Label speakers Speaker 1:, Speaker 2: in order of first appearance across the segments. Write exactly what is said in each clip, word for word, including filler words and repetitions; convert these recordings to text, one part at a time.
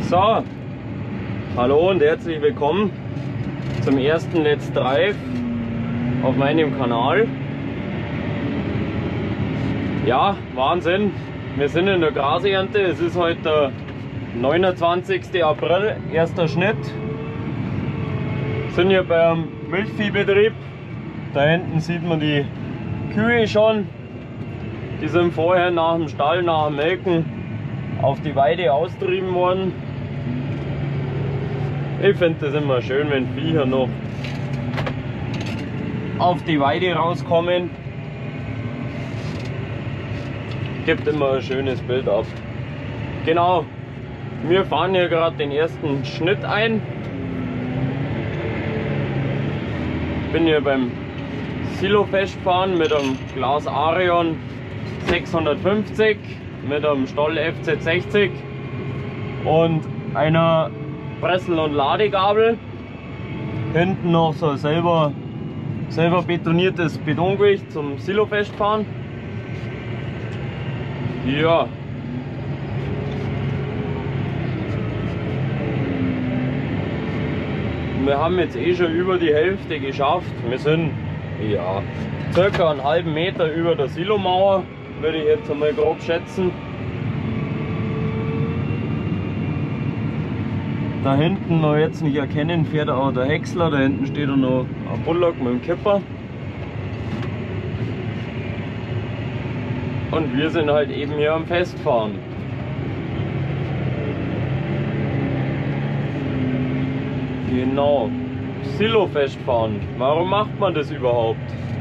Speaker 1: So, hallo und herzlich willkommen zum ersten Let's Drive auf meinem Kanal. Ja, Wahnsinn, wir sind in der Grasernte. Es ist heute der neunundzwanzigste April, erster Schnitt. Wir sind hier beim Milchviehbetrieb. Da hinten sieht man die Kühe schon. Die sind vorher nach dem Stall, nach dem Melken auf die Weide austrieben worden. Ich finde das immer schön, wenn Viecher noch auf die Weide rauskommen. Gibt immer ein schönes Bild ab. Genau, wir fahren hier gerade den ersten Schnitt ein. Bin hier beim Silo festfahren mit einem Glas Arion sechshundertfünfzig, mit einem Stoll F Z sechzig und einer Pressel- und Ladegabel. Hinten noch so ein selber, selber betoniertes Betongewicht zum Silo festfahren. Ja. Wir haben jetzt eh schon über die Hälfte geschafft. Wir sind ja circa einen halben Meter über der Silomauer, würde ich jetzt einmal grob schätzen. Da hinten noch jetzt nicht erkennen, fährt auch der Häcksler. Da hinten steht auch noch ein Bullock mit dem Kipper. Und wir sind halt eben hier am Festfahren. Genau, Silo festfahren. Warum macht man das überhaupt?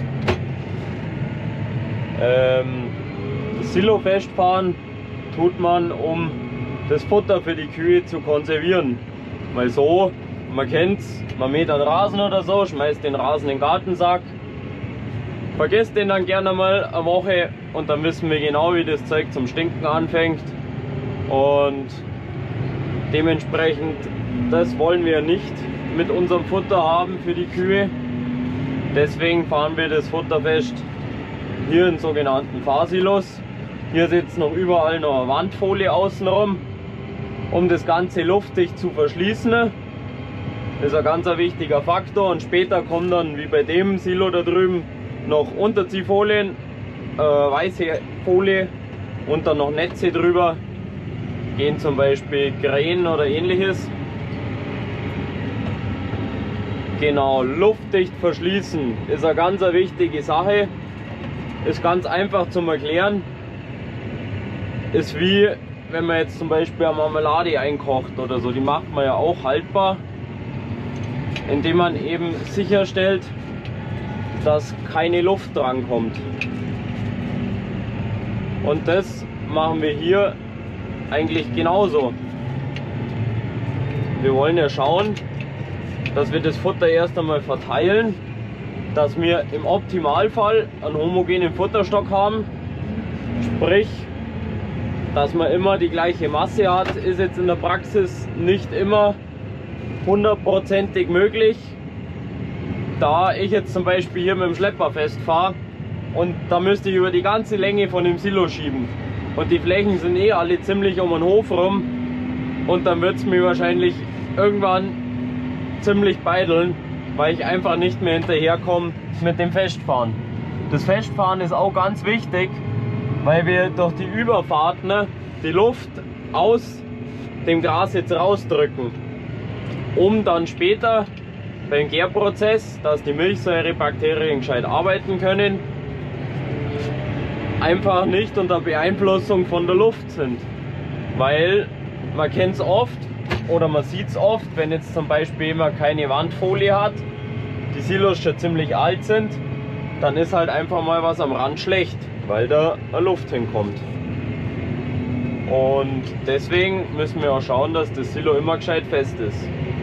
Speaker 1: Ähm, das Silo festfahren tut man, um das Futter für die Kühe zu konservieren. Weil so, man kennt's, man mäht einen Rasen oder so, schmeißt den Rasen in den Gartensack, vergisst den dann gerne mal eine Woche und dann wissen wir genau, wie das Zeug zum Stinken anfängt. Und dementsprechend, das wollen wir nicht mit unserem Futter haben für die Kühe. Deswegen fahren wir das Futter fest hier in sogenannten Fahrsilos. Hier sitzt noch überall noch eine Wandfolie außenrum, um das Ganze luftdicht zu verschließen. Das ist ein ganz wichtiger Faktor. Und später kommen dann, wie bei dem Silo da drüben, noch Unterziehfolien, äh, weiße Folie und dann noch Netze drüber. Gehen zum Beispiel Krähen oder ähnliches. Genau, luftdicht verschließen ist eine ganz wichtige Sache. Ist ganz einfach zum Erklären. Ist wie wenn man jetzt zum Beispiel eine Marmelade einkocht oder so. Die macht man ja auch haltbar, indem man eben sicherstellt, dass keine Luft dran kommt. Und das machen wir hier eigentlich genauso. Wir wollen ja schauen, dass wir das Futter erst einmal verteilen, dass wir im Optimalfall einen homogenen Futterstock haben, sprich, dass man immer die gleiche Masse hat. Ist jetzt in der Praxis nicht immer hundertprozentig möglich, da ich jetzt zum Beispiel hier mit dem Schlepper festfahre und da müsste ich über die ganze Länge von dem Silo schieben und die Flächen sind eh alle ziemlich um den Hof rum und dann wird es mir wahrscheinlich irgendwann ziemlich beideln, weil ich einfach nicht mehr hinterherkomme mit dem Festfahren. Das Festfahren ist auch ganz wichtig, weil wir durch die Überfahrt ne, die Luft aus dem Gras jetzt rausdrücken, um dann später beim Gärprozess, dass die Milchsäurebakterien gescheit arbeiten können, einfach nicht unter Beeinflussung von der Luft sind. Weil man kennt es oft oder man sieht es oft, wenn jetzt zum Beispiel jemand keine Wandfolie hat, die Silos schon ziemlich alt sind, dann ist halt einfach mal was am Rand schlecht, weil da Luft hinkommt. Und deswegen müssen wir auch schauen, dass das Silo immer gescheit fest ist.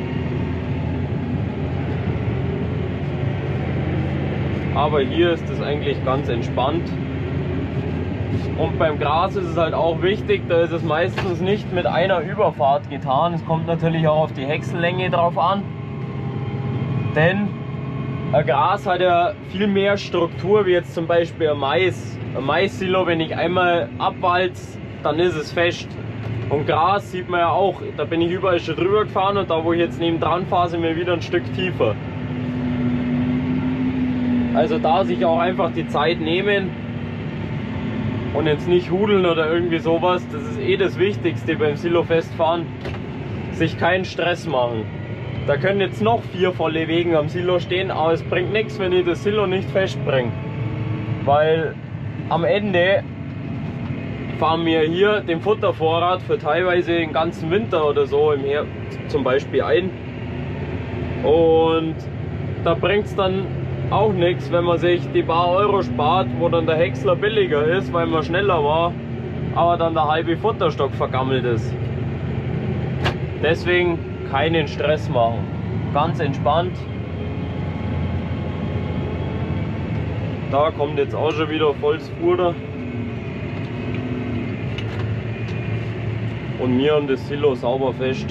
Speaker 1: Aber hier ist es eigentlich ganz entspannt. Und beim Gras ist es halt auch wichtig, da ist es meistens nicht mit einer Überfahrt getan. Es kommt natürlich auch auf die Häcksellänge drauf an. Denn ein Gras hat ja viel mehr Struktur wie jetzt zum Beispiel ein Mais. Ein Mais-Silo, wenn ich einmal abwalze, dann ist es fest. Und Gras sieht man ja auch, da bin ich überall schon drüber gefahren und da wo ich jetzt neben dran fahre, sind wir wieder ein Stück tiefer. Also da sich auch einfach die Zeit nehmen und jetzt nicht hudeln oder irgendwie sowas, das ist eh das Wichtigste beim Silo-Festfahren, sich keinen Stress machen. Da können jetzt noch vier volle Wegen am Silo stehen, aber es bringt nichts, wenn ich das Silo nicht festbringe. Weil am Ende fahren wir hier den Futtervorrat für teilweise den ganzen Winter oder so im Herbst zum Beispiel ein. Und da bringt es dann auch nichts, wenn man sich die paar Euro spart, wo dann der Häcksler billiger ist, weil man schneller war, aber dann der halbe Futterstock vergammelt ist. Deswegen keinen Stress machen, ganz entspannt. Da kommt jetzt auch schon wieder volles Futter. Und wir haben das Silo sauber fest.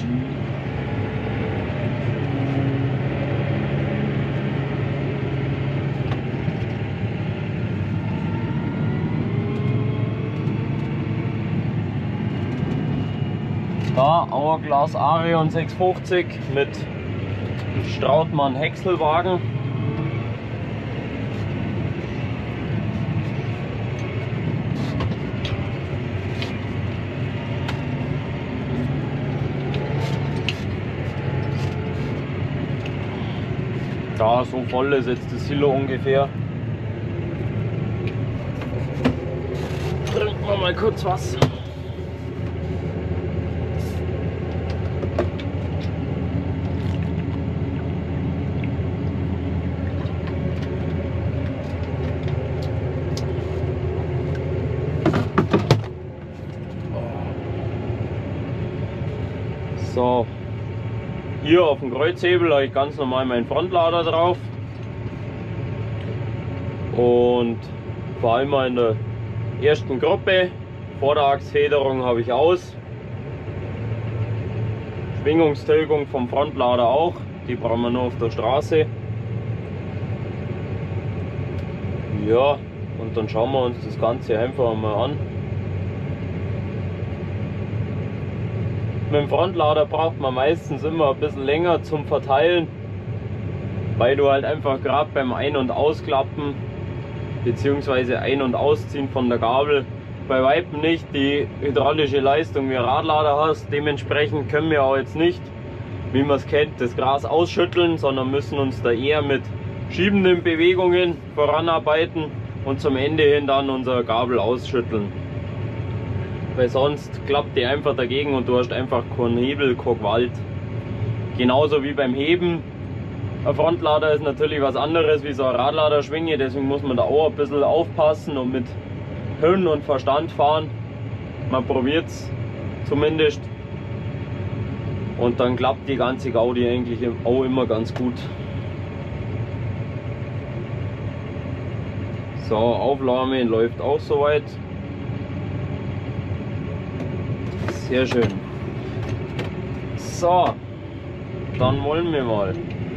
Speaker 1: Da Auerglas Arion sechshundertfünfzig mit Strautmann Häckselwagen. Da so voll ist jetzt das Silo ungefähr. Trinken wir mal kurz Wasser. So, hier auf dem Kreuzhebel habe ich ganz normal meinen Frontlader drauf und vor allem in der ersten Gruppe, Vorderachsfederung habe ich aus, Schwingungstilgung vom Frontlader auch, die brauchen wir nur auf der Straße. Ja, und dann schauen wir uns das Ganze einfach mal an. Mit dem Frontlader braucht man meistens immer ein bisschen länger zum Verteilen, weil du halt einfach gerade beim Ein- und Ausklappen bzw. Ein- und Ausziehen von der Gabel bei Weitem nicht die hydraulische Leistung wie ein Radlader hast. Dementsprechend können wir auch jetzt nicht, wie man es kennt, das Gras ausschütteln, sondern müssen uns da eher mit schiebenden Bewegungen voranarbeiten und zum Ende hin dann unsere Gabel ausschütteln. Weil sonst klappt die einfach dagegen und du hast einfach keinen Hebel, kein Gewalt. Genauso wie beim Heben. Ein Frontlader ist natürlich was anderes wie so eine Radladerschwinge, deswegen muss man da auch ein bisschen aufpassen und mit Hirn und Verstand fahren. Man probiert es zumindest und dann klappt die ganze Gaudi eigentlich auch immer ganz gut. So, Aufnahme läuft auch soweit. Sehr schön. So, dann wollen wir mal.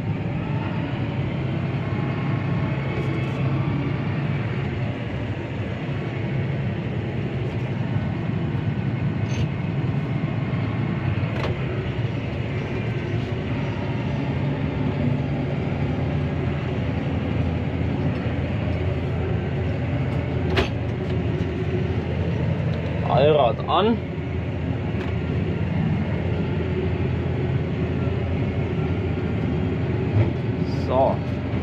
Speaker 1: Allrad an. So.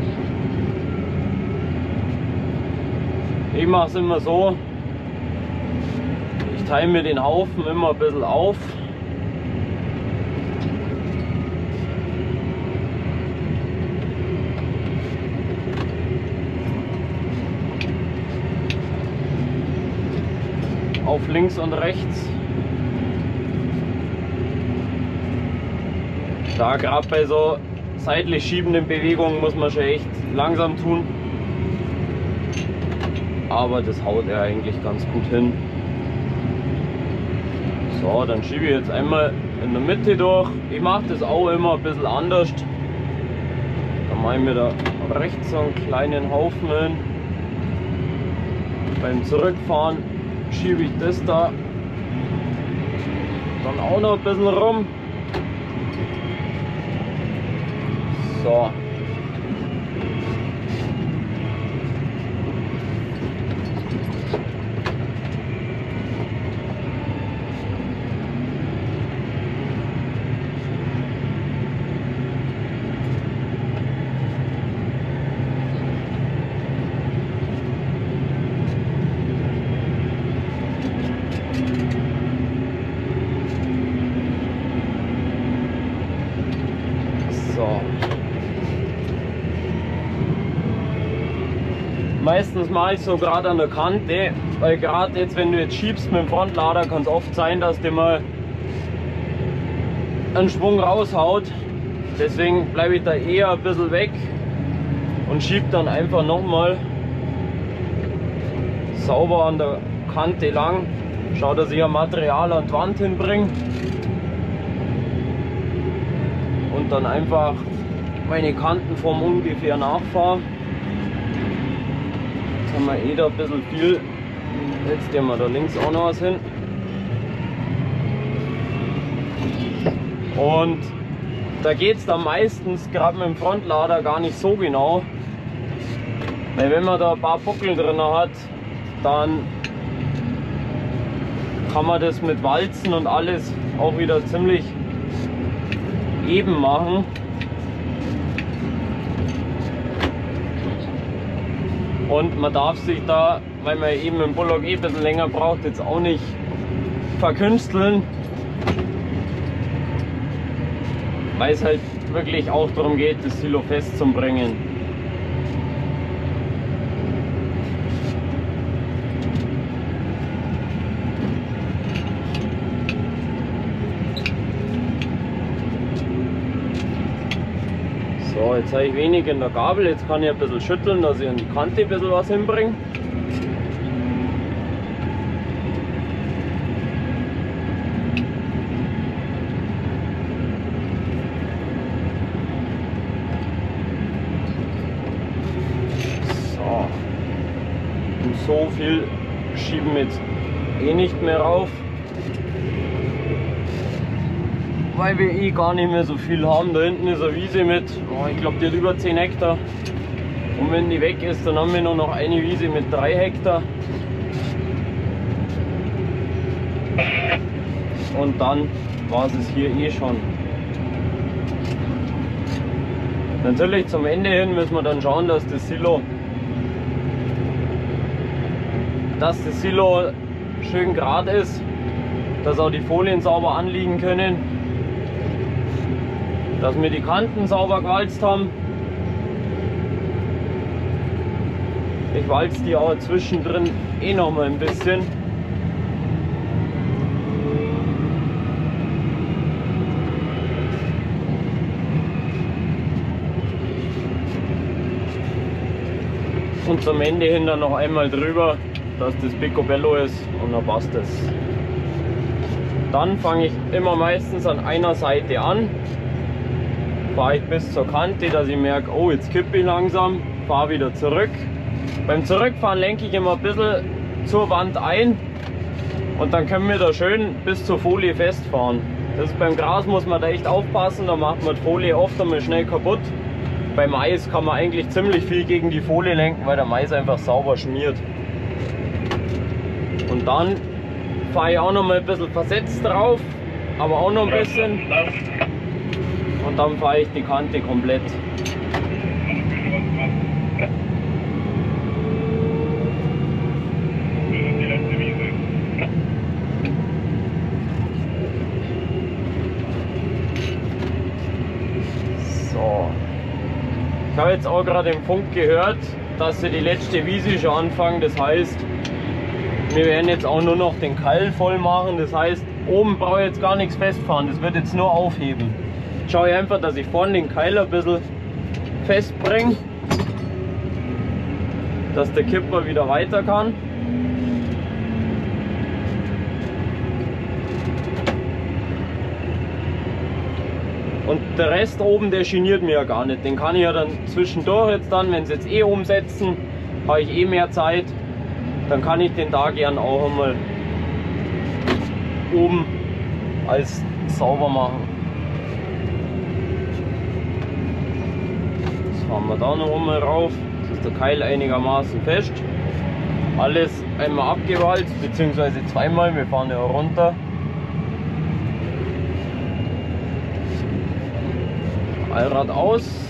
Speaker 1: Ich mache es immer so, ich teile mir den Haufen immer ein bisschen auf. Auf links und rechts. Da gerade bei so seitlich schiebenden Bewegungen muss man schon echt langsam tun. Aber das haut er eigentlich ganz gut hin. So, dann schiebe ich jetzt einmal in der Mitte durch. Ich mache das auch immer ein bisschen anders. Dann mache ich mir da rechts so einen kleinen Haufen hin. Beim Zurückfahren schiebe ich das da dann auch noch ein bisschen rum. So. Meistens mache ich so gerade an der Kante, weil gerade jetzt, wenn du jetzt schiebst mit dem Frontlader, kann es oft sein, dass der mal einen Schwung raushaut. Deswegen bleibe ich da eher ein bisschen weg und schiebe dann einfach nochmal sauber an der Kante lang. Schau, dass ich ja Material an die Wand hinbringe und dann einfach meine Kantenform ungefähr nachfahre. Jetzt haben wir eh da ein bisschen viel. Jetzt nehmen wir da links auch noch was hin. Und da geht es dann meistens gerade mit dem Frontlader gar nicht so genau. Weil wenn man da ein paar Buckel drin hat, dann kann man das mit Walzen und alles auch wieder ziemlich eben machen. Und man darf sich da, weil man eben im Bullock eh ein bisschen länger braucht, jetzt auch nicht verkünsteln. Weil es halt wirklich auch darum geht, das Silo festzubringen. So, jetzt habe ich wenig in der Gabel, jetzt kann ich ein bisschen schütteln, dass ich an die Kante ein bisschen was hinbringe. So, und so viel schieben wir jetzt eh nicht mehr rauf, weil wir eh gar nicht mehr so viel haben. Da hinten ist eine Wiese mit, oh, ich glaube die hat über zehn Hektar. Und wenn die weg ist, dann haben wir nur noch eine Wiese mit drei Hektar. Und dann war es hier eh schon. Natürlich zum Ende hin müssen wir dann schauen, dass das Silo, dass das Silo schön gerade ist, dass auch die Folien sauber anliegen können, dass wir die Kanten sauber gewalzt haben. Ich walze die auch zwischendrin eh noch mal ein bisschen. Und zum Ende hin dann noch einmal drüber, dass das Picobello ist, und dann passt es. Dann fange ich immer meistens an einer Seite an, fahre ich bis zur Kante, dass ich merke, oh, jetzt kippe ich langsam, fahre wieder zurück. Beim Zurückfahren lenke ich immer ein bisschen zur Wand ein und dann können wir da schön bis zur Folie festfahren. Das ist beim Gras, muss man da echt aufpassen, da macht man die Folie oft einmal schnell kaputt. Beim Mais kann man eigentlich ziemlich viel gegen die Folie lenken, weil der Mais einfach sauber schmiert. Und dann fahre ich auch noch mal ein bisschen versetzt drauf, aber auch noch ein bisschen. Und dann fahre ich die Kante komplett. So. Ich habe jetzt auch gerade im Funk gehört, dass sie die letzte Wiese schon anfangen. Das heißt, wir werden jetzt auch nur noch den Keil voll machen. Das heißt, oben brauche ich jetzt gar nichts festfahren. Das wird jetzt nur aufheben. Schaue ich einfach, dass ich vorne den Keil ein bisschen festbringe, dass der Kipper wieder weiter kann. Und der Rest oben, der geniert mir ja gar nicht. Den kann ich ja dann zwischendurch jetzt dann, wenn sie jetzt eh umsetzen, habe ich eh mehr Zeit, dann kann ich den da gern auch einmal oben alles sauber machen. Das fahren wir da noch einmal rauf. Jetzt ist der Keil einigermaßen fest. Alles einmal abgewalzt, beziehungsweise zweimal. Wir fahren ja runter. Allrad aus.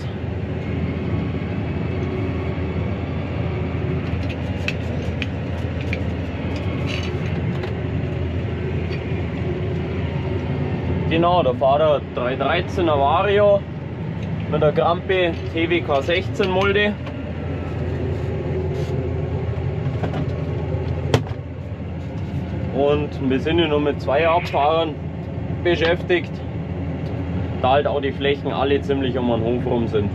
Speaker 1: Genau, der Fahrer dreihundertdreizehner Vario mit der Grampe T W K sechzehn Mulde. Und wir sind ja nur mit zwei Abfahrern beschäftigt, da halt auch die Flächen alle ziemlich um den Hof rum sind.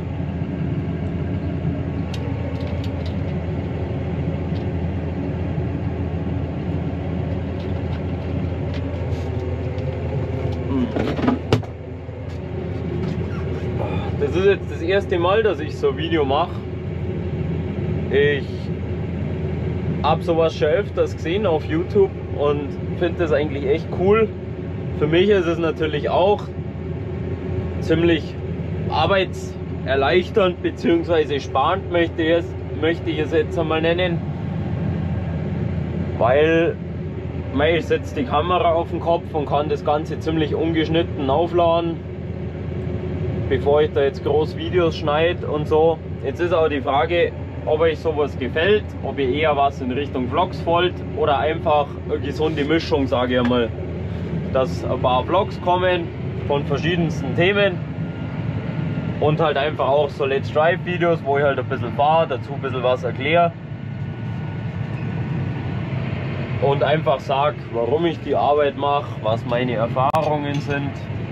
Speaker 1: Das ist jetzt das erste Mal, dass ich so ein Video mache. Ich habe sowas schon öfters gesehen auf YouTube und finde das eigentlich echt cool. Für mich ist es natürlich auch ziemlich arbeitserleichternd bzw. sparend, möchte ich, es, möchte ich es jetzt einmal nennen. Weil ich setze die Kamera auf den Kopf und kann das Ganze ziemlich ungeschnitten aufladen, bevor ich da jetzt groß Videos schneide und so. Jetzt ist auch die Frage, ob euch sowas gefällt, ob ihr eher was in Richtung Vlogs wollt oder einfach eine gesunde Mischung, sage ich mal. Dass ein paar Vlogs kommen von verschiedensten Themen und halt einfach auch so Let's Drive Videos, wo ich halt ein bisschen fahre, dazu ein bisschen was erkläre. Und einfach sage, warum ich die Arbeit mache, was meine Erfahrungen sind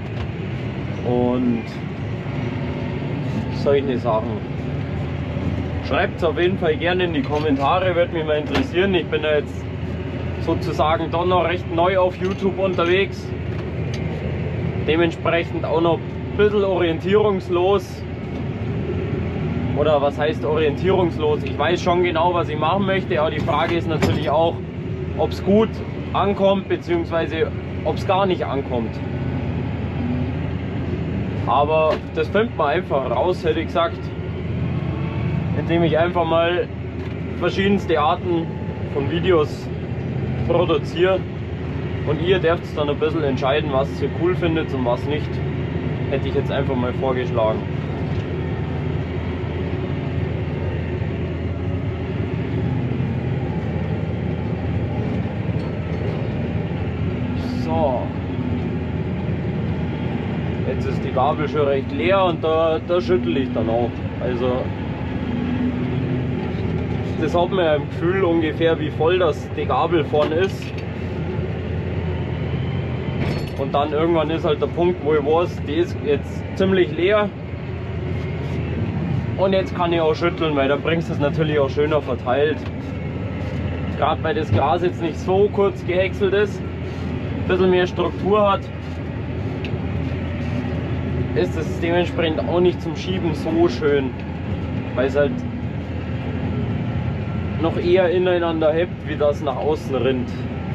Speaker 1: und solche Sachen. Schreibt es auf jeden Fall gerne in die Kommentare, würde mich mal interessieren. Ich bin ja jetzt sozusagen doch noch recht neu auf YouTube unterwegs. Dementsprechend auch noch ein bisschen orientierungslos. Oder was heißt orientierungslos? Ich weiß schon genau, was ich machen möchte, aber die Frage ist natürlich auch, ob es gut ankommt, beziehungsweise ob es gar nicht ankommt. Aber das findet man einfach raus, hätte ich gesagt, indem ich einfach mal verschiedenste Arten von Videos produziere und ihr dürft dann ein bisschen entscheiden, was ihr cool findet und was nicht. Hätte ich jetzt einfach mal vorgeschlagen. So, jetzt ist die Gabel schon recht leer und da, da schüttel ich dann auch. Also das hat man ja im Gefühl ungefähr, wie voll das die Gabel vorne ist. Und dann irgendwann ist halt der Punkt, wo ich weiß, die ist jetzt ziemlich leer. Und jetzt kann ich auch schütteln, weil da bringst du es natürlich auch schöner verteilt. Gerade weil das Gras jetzt nicht so kurz gehäckselt ist, ein bisschen mehr Struktur hat, ist es dementsprechend auch nicht zum Schieben so schön, weil es halt noch eher ineinander hebt, wie das nach außen rinnt.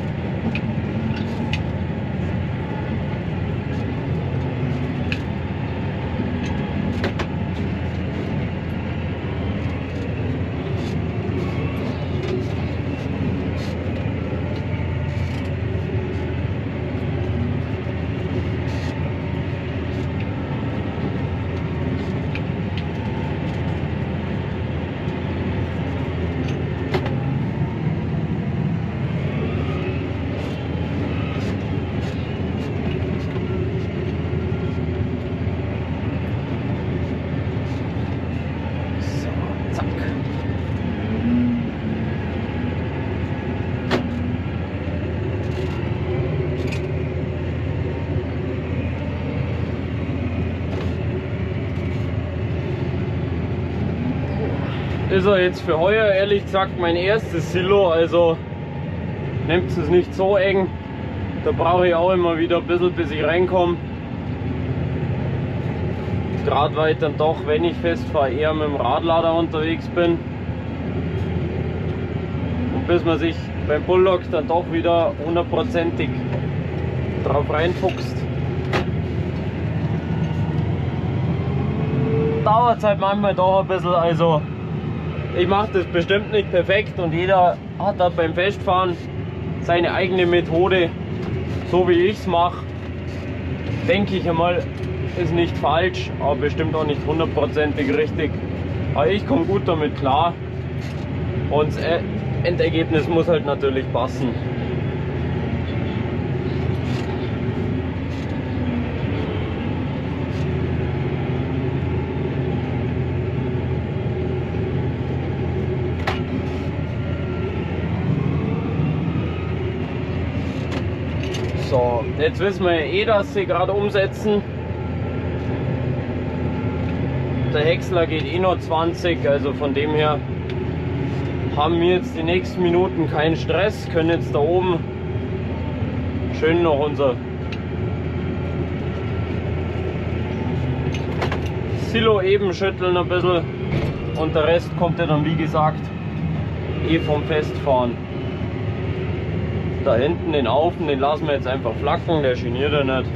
Speaker 1: Ist er jetzt für heuer ehrlich gesagt mein erstes Silo, also nehmt es nicht so eng. Da brauche ich auch immer wieder ein bisschen, bis ich reinkomme. Gerade weil ich dann doch, wenn ich festfahre, eher mit dem Radlader unterwegs bin. Und bis man sich beim Bulldog dann doch wieder hundertprozentig drauf reinfuchst. Dauert es halt manchmal doch ein bisschen, also ich mache das bestimmt nicht perfekt und jeder hat da beim Festfahren seine eigene Methode. So wie ich es mache, denke ich einmal, ist nicht falsch, aber bestimmt auch nicht hundertprozentig richtig. Aber ich komme gut damit klar und das Endergebnis muss halt natürlich passen. So, jetzt wissen wir ja eh, dass sie gerade umsetzen. Der Häcksler geht eh noch zwanzig, also von dem her haben wir jetzt die nächsten Minuten keinen Stress, können jetzt da oben schön noch unser Silo eben schütteln ein bisschen und der Rest kommt ja dann wie gesagt eh vom Festfahren. Da hinten den Aufen, den lassen wir jetzt einfach flacken, der geniert ja nicht.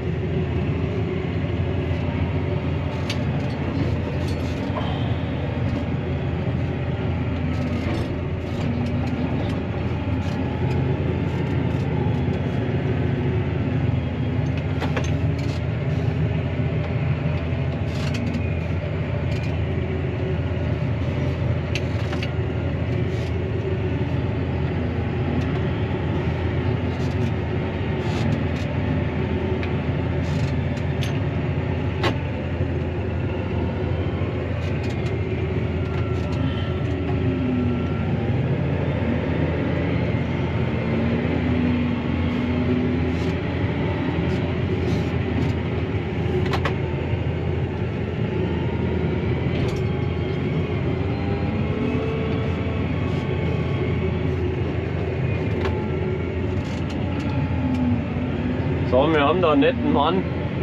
Speaker 1: So, wir haben da einen netten Mann.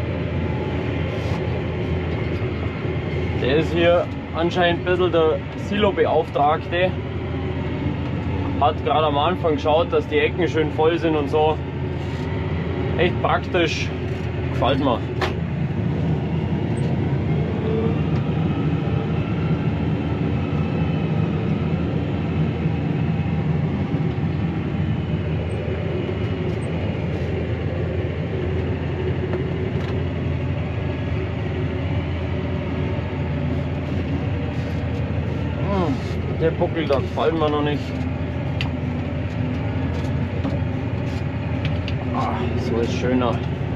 Speaker 1: Der ist hier anscheinend ein bisschen der Silo-Beauftragte. Hat gerade am Anfang geschaut, dass die Ecken schön voll sind und so. Echt praktisch. Gefällt mir. Der Buckel, da gefällt mir noch nicht. Ah, so ist schöner.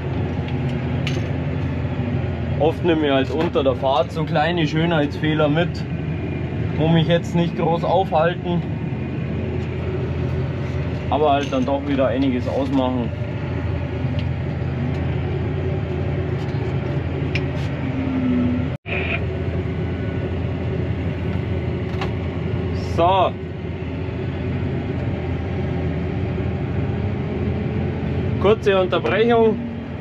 Speaker 1: Oft nehme ich halt unter der Fahrt so kleine Schönheitsfehler mit, wo mich jetzt nicht groß aufhalten, aber halt dann doch wieder einiges ausmachen. So. Kurze Unterbrechung.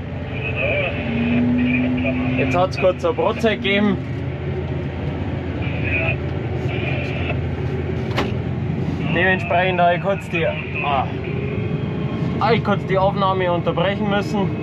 Speaker 1: Jetzt hat es kurz eine Brotzeit gegeben. Dementsprechend habe ich kurz die, ah, habe ich kurz die Aufnahme unterbrechen müssen.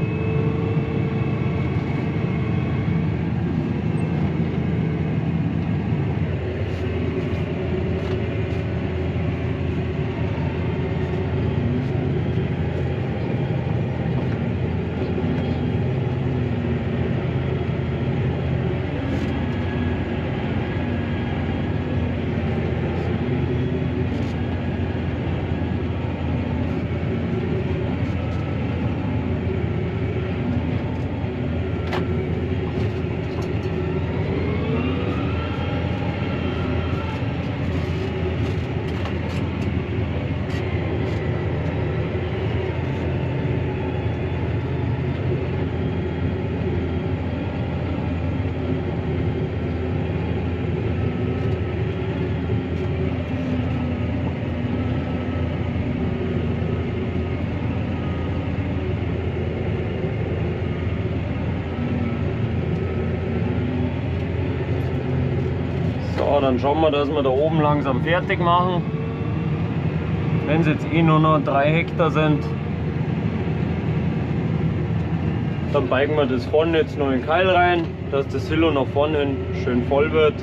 Speaker 1: So, dann schauen wir, dass wir da oben langsam fertig machen. Wenn es jetzt eh nur noch drei Hektar sind. Dann beigen wir das vorne jetzt noch in den Keil rein, dass das Silo nach vorne hin schön voll wird.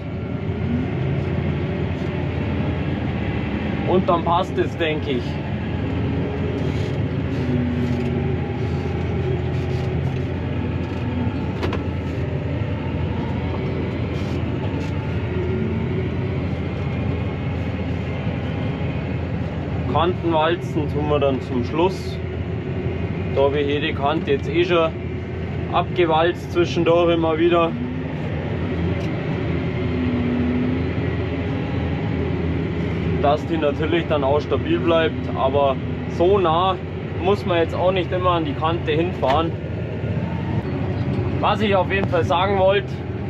Speaker 1: Und dann passt es, denke ich. Kantenwalzen tun wir dann zum Schluss. Da habe ich jede Kante jetzt eh schon abgewalzt, zwischendurch immer wieder. Dass die natürlich dann auch stabil bleibt, aber so nah muss man jetzt auch nicht immer an die Kante hinfahren. Was ich auf jeden Fall sagen wollte,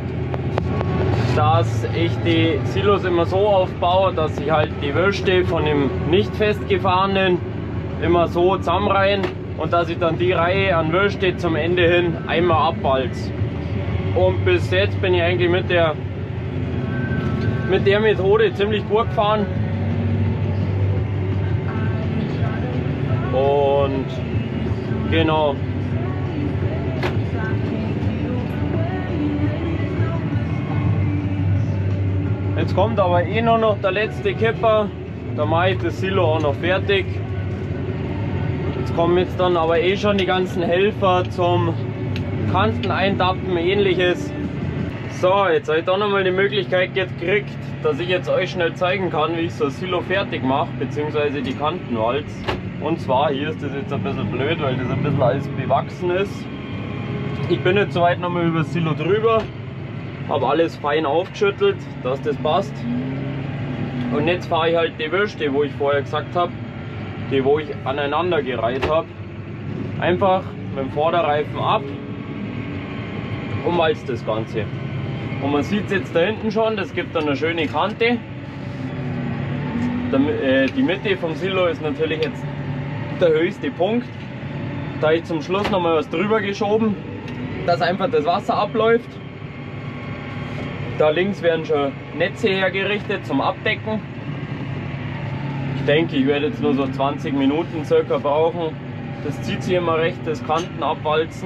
Speaker 1: dass ich die Silos immer so aufbaue, dass ich halt die Würste von dem nicht festgefahrenen immer so zusammenreihen und dass ich dann die Reihe an Würste zum Ende hin einmal abwalze. Und bis jetzt bin ich eigentlich mit der, mit der Methode ziemlich gut gefahren. Und genau. Jetzt kommt aber eh nur noch der letzte Kipper. Da mache ich das Silo auch noch fertig. Jetzt kommen jetzt dann aber eh schon die ganzen Helfer zum Kanten eintappen, ähnliches. So, jetzt habe ich da nochmal die Möglichkeit gekriegt, dass ich jetzt euch schnell zeigen kann, wie ich so ein Silo fertig mache, beziehungsweise die Kantenwalz. Und zwar, hier ist das jetzt ein bisschen blöd, weil das ein bisschen alles bewachsen ist. Ich bin jetzt soweit nochmal über das Silo drüber, habe alles fein aufgeschüttelt, dass das passt. Und jetzt fahre ich halt die Würste, wo ich vorher gesagt habe, die wo ich aneinander gereiht habe, einfach mit dem Vorderreifen ab und walze das Ganze. Und man sieht es jetzt da hinten schon, das gibt dann eine schöne Kante. Die Mitte vom Silo ist natürlich jetzt der höchste Punkt. Da habe ich zum Schluss noch mal was drüber geschoben, dass einfach das Wasser abläuft. Da links werden schon Netze hergerichtet zum Abdecken. Ich denke, ich werde jetzt nur so zwanzig Minuten circa brauchen. Das zieht sich immer recht, das Kanten abwalzen.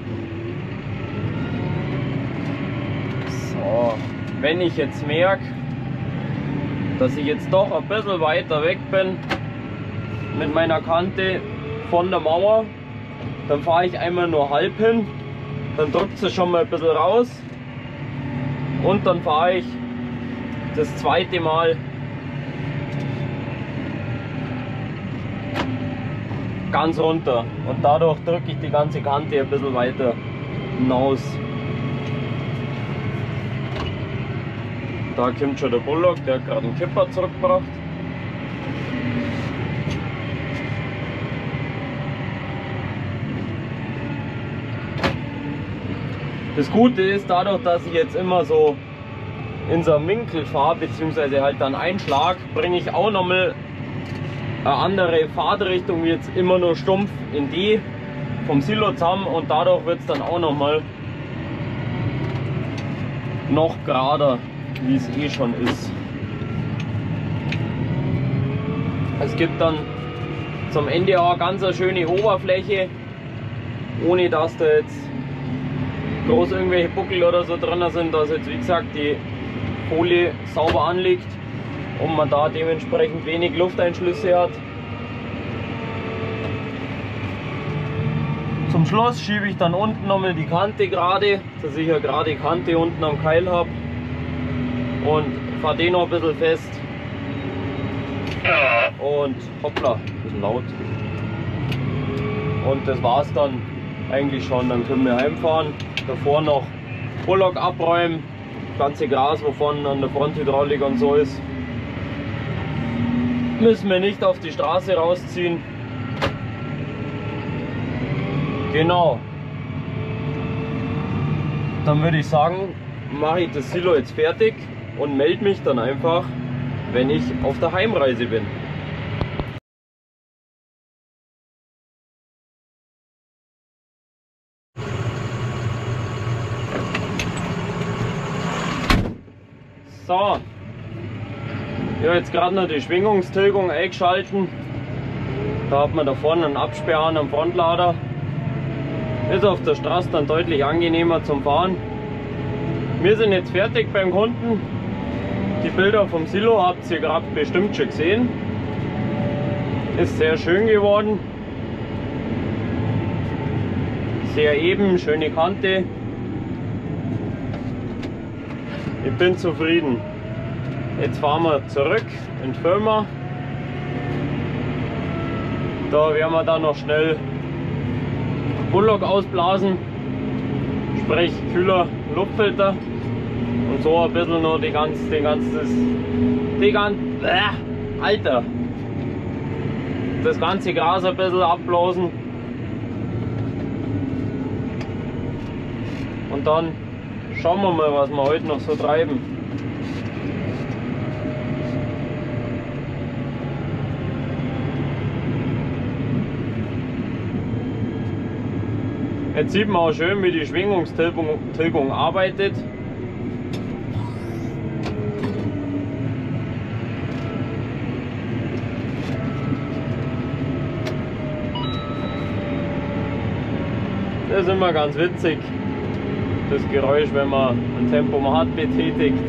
Speaker 1: So, wenn ich jetzt merke, dass ich jetzt doch ein bisschen weiter weg bin mit meiner Kante von der Mauer, dann fahre ich einmal nur halb hin, dann drückt sie schon mal ein bisschen raus und dann fahre ich das zweite Mal ganz runter und dadurch drücke ich die ganze Kante ein bisschen weiter hinaus. Da kommt schon der Bullock, der hat gerade einen Kipper zurückgebracht. Das Gute ist, dadurch, dass ich jetzt immer so in so einem Winkel fahre, beziehungsweise halt dann Einschlag, bringe ich auch nochmal eine andere Fahrtrichtung, wie jetzt immer nur stumpf in die vom Silo zusammen, und dadurch wird es dann auch nochmal noch gerader, wie es eh schon ist. Es gibt dann zum Ende auch ganz eine schöne Oberfläche, ohne dass da jetzt groß irgendwelche Buckel oder so drin sind, dass jetzt wie gesagt die Folie sauber anliegt und man da dementsprechend wenig Lufteinschlüsse hat. Zum Schluss schiebe ich dann unten nochmal die Kante gerade, dass ich eine gerade Kante unten am Keil habe, und fahre den noch ein bisschen fest. Und hoppla, ein bisschen laut. Und das war's dann eigentlich schon, dann können wir heimfahren. Davor noch Bullock abräumen, das ganze Gras, wovon an der Fronthydraulik und so ist, müssen wir nicht auf die Straße rausziehen. Genau. Dann würde ich sagen, mache ich das Silo jetzt fertig und melde mich dann einfach, wenn ich auf der Heimreise bin. So, ich habe jetzt gerade noch die Schwingungstilgung eingeschalten. Da hat man da vorne einen Absperrhahn am Frontlader. Ist auf der Straße dann deutlich angenehmer zum Fahren. Wir sind jetzt fertig beim Kunden. Die Bilder vom Silo habt ihr gerade bestimmt schon gesehen. Ist sehr schön geworden. Sehr eben, schöne Kante. Ich bin zufrieden. Jetzt fahren wir zurück in die Firma. Da werden wir dann noch schnell Bullock ausblasen, sprich Kühler, Luftfilter und so ein bisschen noch die ganze, die ganzes, die ganze, äh, Alter, das ganze Gras ein bisschen abblasen und dann schauen wir mal, was wir heute noch so treiben. Jetzt sieht man auch schön, wie die Schwingungstilgung Tilgung arbeitet. Das ist immer ganz witzig, das Geräusch, wenn man ein Tempomat betätigt.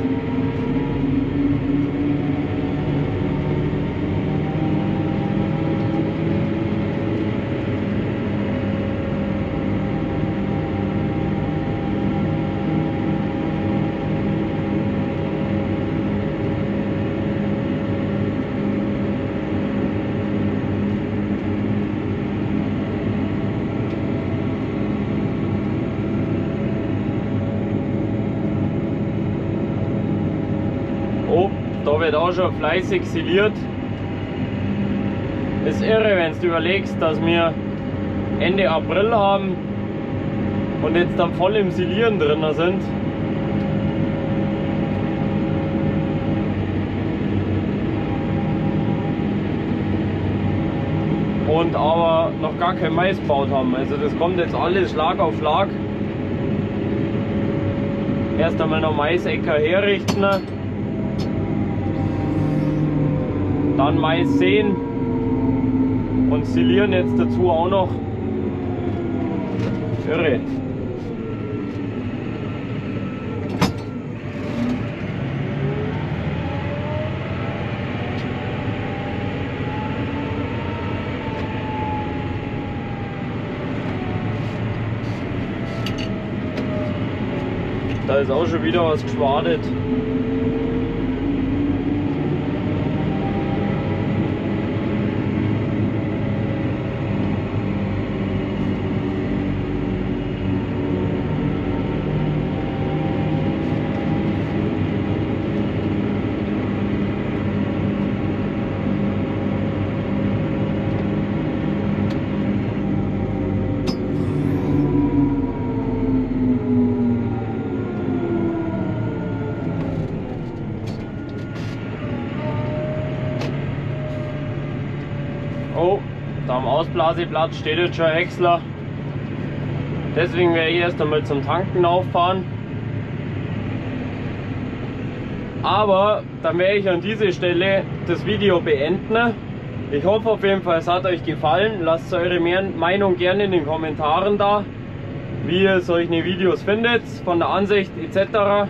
Speaker 1: Oh, da wird auch schon fleißig siliert. Ist irre, wenn du überlegst, dass wir Ende April haben und jetzt dann voll im Silieren drin sind. Und aber noch gar kein Mais gebaut haben. Also das kommt jetzt alles Schlag auf Schlag. Erst einmal noch Maisäcker herrichten. Dann Mais säen und silieren jetzt dazu auch noch. Irre. Da ist auch schon wieder was geschwadet. Oh, da am Ausblaseplatz steht jetzt schon ein Häcksler. Deswegen werde ich erst einmal zum Tanken auffahren. Aber dann werde ich an dieser Stelle das Video beenden. Ich hoffe auf jeden Fall, es hat euch gefallen. Lasst eure Meinung gerne in den Kommentaren da, wie ihr solche Videos findet, von der Ansicht et cetera.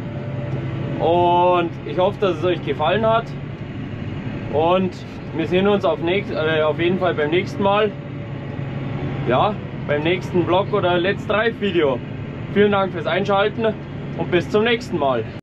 Speaker 1: Und ich hoffe, dass es euch gefallen hat. Und wir sehen uns auf, nächst, äh, auf jeden Fall beim nächsten Mal. Ja, beim nächsten Vlog oder Let's Drive Video. Vielen Dank fürs Einschalten und bis zum nächsten Mal.